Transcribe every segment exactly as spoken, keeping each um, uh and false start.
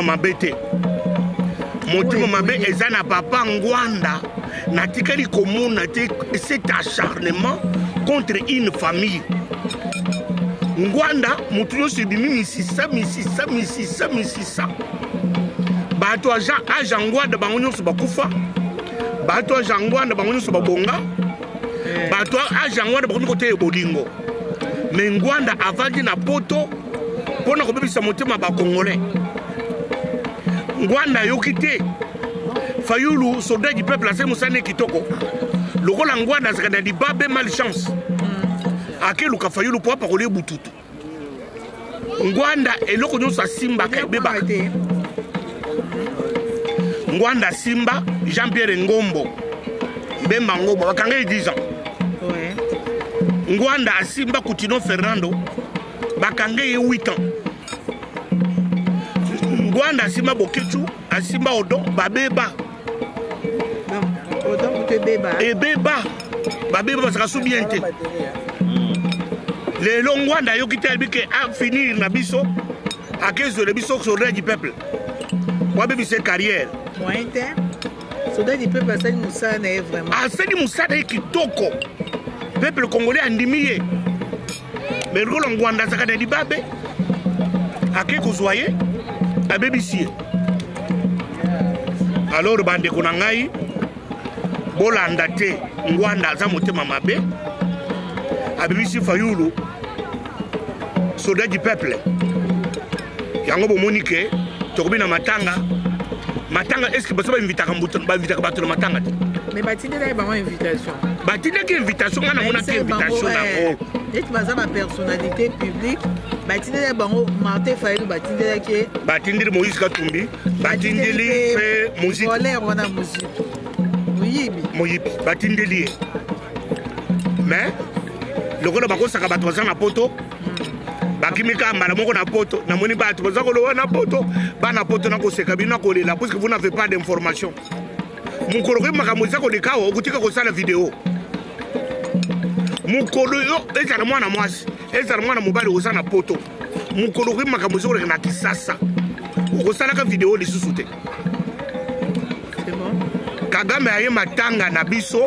mabete. Motima mabe ezana papa Ngwanda natikali komona cet acharnement contre une famille. Ngwanda mutuyo sibimi misisa misisa misisa misisa. Bato aja aja Ngwanda bangonyo so bakufa. Bato aja Ngwanda bangonyo so babonga. Bato aja Ngwanda bangonyo kote bolingo. Mais Ngwanda avandi na poto pona kobebisa motema ba Congolais. Ngwanda yokite Fayulu soldat du peuple ase musane kitoko. Lokola Ngwanda zakana di babe malchance. Ake luka Fayulu po pa kolie bututu. Ngwanda eloko nyo sa simba ka beba. Ngwanda Simba Jean-Pierre Ngombo. Bemba Ngombo bakanga dix ans. Ouais. Ngwanda Simba Coutinho Fernando bakanga huit ans. Ngwanda Simba Bokechu Asimba Odo babeba. Odo te beba. E beba. Babeba parce que soubiente. Les Ngwanda yo kité bike a finir na biso a kezo le biso soldat du peuple. Wa bebi se carrière. Mointe. Soldat du peuple Asani Moussa na vraiment. Asani Moussa na kitoko. Peuple congolais andimiye. Mais rolo Ngwanda zakana di babe. Ake kozwaye a bebi sie. Alors bande konangai bolanda te Ngwanda za motema mabe. A bebi si Fayulu soldat du peuple. Yango bo monike tokobi na matanga. Matanga est-ce que baso invita kambuto ba invita kabato na matanga. Mais batinde na ba invitation. Batinde ki invitation ngana mona ki invitation na ko. Et baza ba personnalité publique. Batinde na bango Martin Fayulu batinde na ki. Batinde Moïse Katumbi, batinde li fait musique. Voler wana musique. Moyibi. Moyibi batinde li. Mais le golo bako saka bato za na poto. Bakimika mbala moko na poto na moni bato baza kolo na poto bana poto na koseka bina kolela parce que vous n'avez pas d'information. Mukolo ke makambo za ko dikawo okutika ko sala vidéo. Mukolo yo ezala mwana mwasi ezala mwana mobali osana poto. Mukolo ke makambo za ko na kisasa. Ko sala ka vidéo lisusu te. C'est bon. Kagame aye matanga na biso.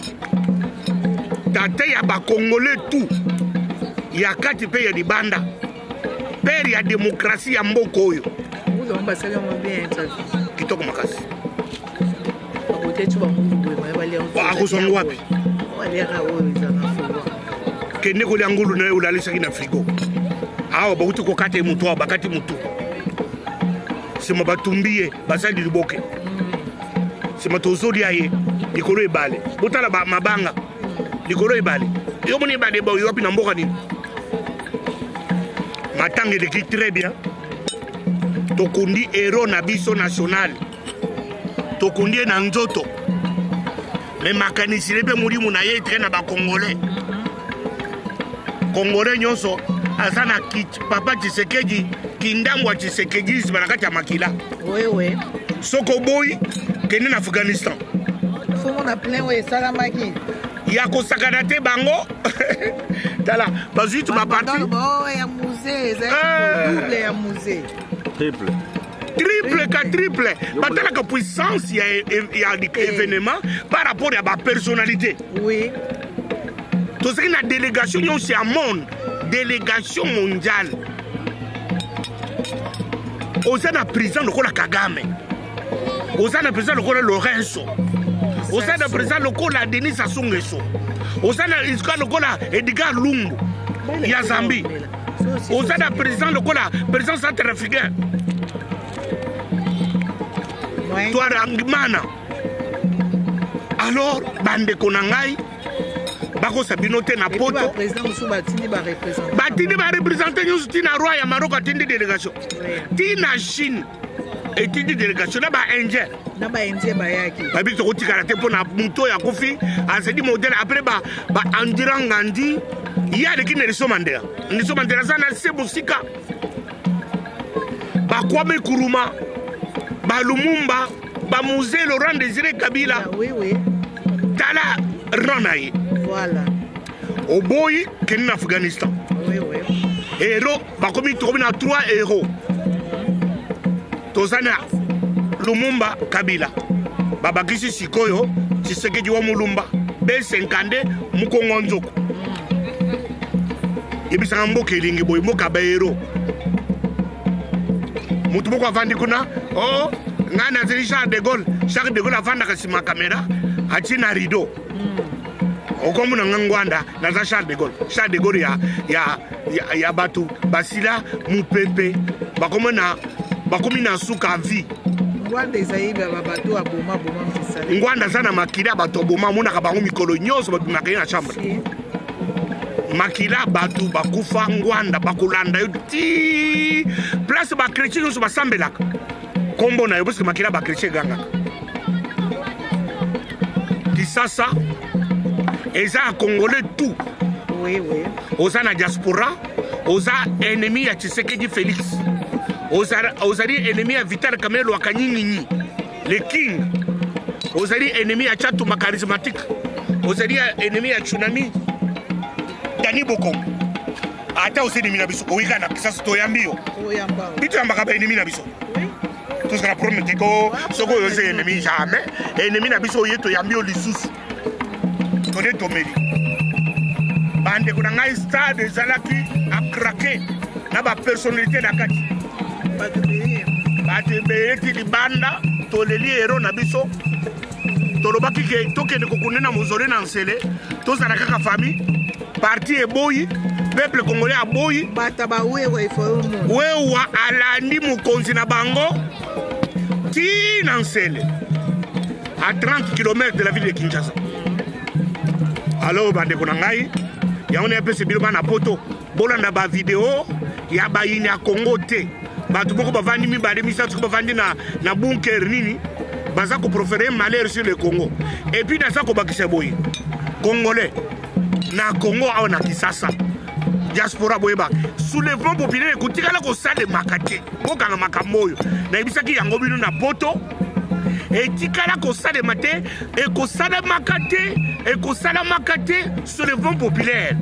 Tate ya ba Congolais tout. Ya kati pe ya libanda père ya démocratie ya mboko oyo vous on passer mon bien interview kitoko makasi ote tu ba mungu bwe ba le wa kusongo wapi wale ra o izana fo kende ko lyangulu na ulalisa kina frigo awo ba kuti ko kate mutu ba kati mutu sima batumbiye basali liboke sima tozoli aye likolo ebale botala ba mabanga likolo ebale yo moni ba de ba yo pi na mboka ni matanga eleki très bien tokundi héros na biso national tokundi na nzoto mais makanisi lebe mulimu na ye tre na ba Congolais Congolais nyonso azana kit papa Tshisekedi kindangwa Tshisekedi banakati ya makila oui oui soko boy kende na Afghanistan faut on a plein ouais salamaki ya kosakana te bango tala bazui tu ba parti oh ya musée double ya musée triple triple ka triple batala ka puissance ya ya événement par rapport à ba personnalité oui to c'est une délégation yo c'est un monde délégation mondiale osana président lokola Kagame osana président lokola Lorenzo osana président lokola Denis Sassou Nguesso osana iska lokola Edgar Lungu ya Zambie osana président lokola président centrafricain toi Rangimana alors bande konangai bako sabino te na poto président musu batindi ba représenter batindi ba représenter nyusu tina roi ya Maroc atindi délégation tina Chine etindi délégation na ba indien na ba indien ba yaki babi to kotika te pona muto ya kofi azedi modèle après ba ba Andira Ngandi ya de kine Nelson Mandela Nelson Mandela sana se musika ba Kwame Nkrumah ba Lumumba ba musée Laurent Désiré Kabila oui oui tala Ranaï voilà au boy ken en Afghanistan oui oui héros ba komi to na trois héros tozana Lumumba Kabila babakisi sikoyo Tshisekedi wa Mulumba B cinquante Mukongo Nzoko ebisanga mboka elingi boy mboka bayero mutu moko avandi kuna oh ngana azeli Charles de Gaulle Charles de Gaulle avandaka nsima kamera atina rideau okomuna ngangwanda naza Charles de Gaulle Charles de Gaulle ya ya ya, ya batu basila mupepe bakomona bakomi na suka vie ngwanda ezali bato aboma boma mfisale ngwanda zana makila bato boma munaka bango mikolo nyonso babimaka ye na chambre makila batu bakufa ngwanda bakulanda yo ti place ba chrétien nyonso basambelaka kombo na yo parce que makila ba chrétien gangaka Kisasa eza congolais tout oui oui oza na diaspora oza ennemi ya Tshisekedi Félix ozali ennemi ya Vital Kamerhe Lwakanyinyi le king ozali ennemi ya Tchatuma charismatique ozali ennemi ya Tsunami Dani Boko ata ose ennemi na biso oyika na Kisasa toyambi yo bito yambaka ba ennemi na biso tout ce qu'on a promis ko soko yo se ennemi jamais ennemi na biso yeto yambi yo lisusu tone tomeli bande kuna ngai stade ezalaki a craquer na ba personnalité na kati batebeyeti libanda toleli hero na biso tolobaki ke tokende kokunena mozole na nsele tozala kaka famille parti eboyi peuple congolais aboyi bata bawewa ifomo wewa alandi mokonzi na bango ti na nsele à trente kilomètres de la ville de Kinshasa. Alors bandeko na ngai yango na pese bino bana poto bolanda ba vidéo ya bayini ya Congo te batu moko bavandi mibale misatu bavandi na na bunker nini baza ko proférer malheur sur le Congo et puis naza ko bakisa boyi congolais na Congo awa na Kisasa diaspora boyeba soulèvement populaire kotikala ko sale makate kokanga makamboyo na ibisaki yango bino na poto etikala ko sale mate e ko sale makate e ko sale makate soulèvement populaire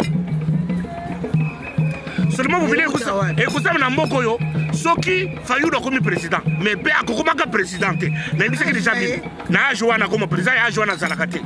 soulèvement populaire e ko sale na mboko yo soki Fayulu comme président mais pe akokomaka président te na ibisaki déjà bino na ajoana comme président ya ajoana zalakate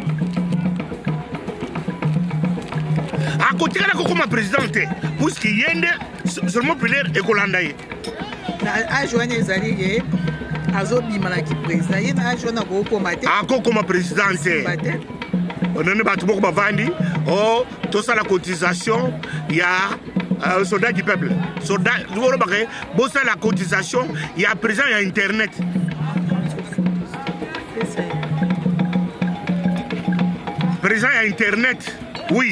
akotikala kokoma président te puisque yende soulèvement populaire e kolanda ye na ajoana ezali ye azobima na ki président ye na ajoana kokoma te akokoma président te onene bato moko bavandi o tosala cotisation ya Uh, soldat du peuple soldat bossa la cotisation il y a présent il y a internet présent il y a internet oui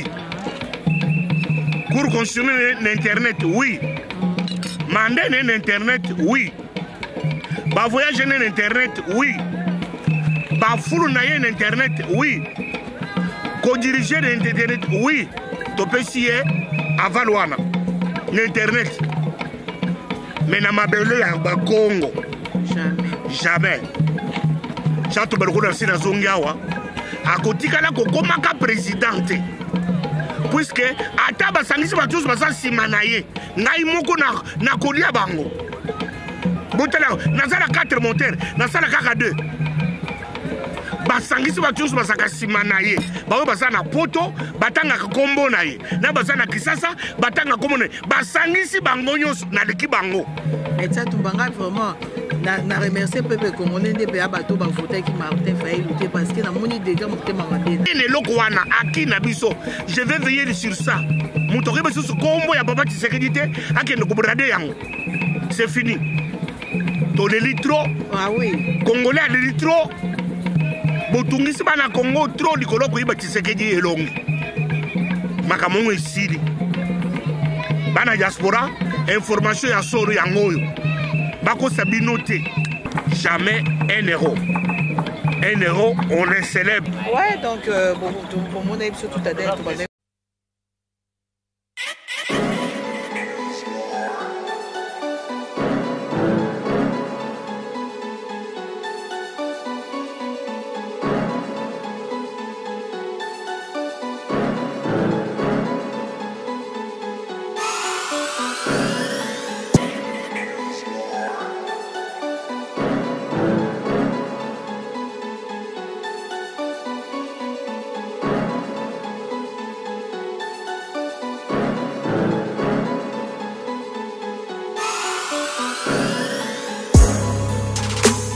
pour consommer l'internet oui mandat l'internet oui ba voyage l'internet oui ba foule na internet oui co diriger l'internet oui to pesier avalwana l'internet mais na mabele ya bakongo jamais jamais chato balukuna sina zongiawa akotikala kokomaka présidente puisque ata basangisi batusu basa nsima na ye ngai moko na nakolia bango botala nazala quatre moteur nasala kaka deux basangisi batusu basaka nsima na ye baoyo baza na poto batangaka kombo na ye na baza na Kisasa batanga kombo na ye basangisi bango nyonso naleki bango mais ça tumbanga vraiment na na remercier peuple congolais nde pe abato ba voter ki Martin Fayulu te parce que na moni déjà motema mabe ne loko wana aki na biso je vais veiller sur ça mutoke biso kombo ya baba Tshisekedi te akende ko brade yango c'est fini to le litro ah oui congolais a le litro botungisi bana Congo trop likolo ko iba Tshisekedi elongi makamongo esili bana diaspora information ya soro yango yo bako sabino te jamais un euro un euro on le célèbre ouais donc euh, bon bon mon avis sur tout à l'heure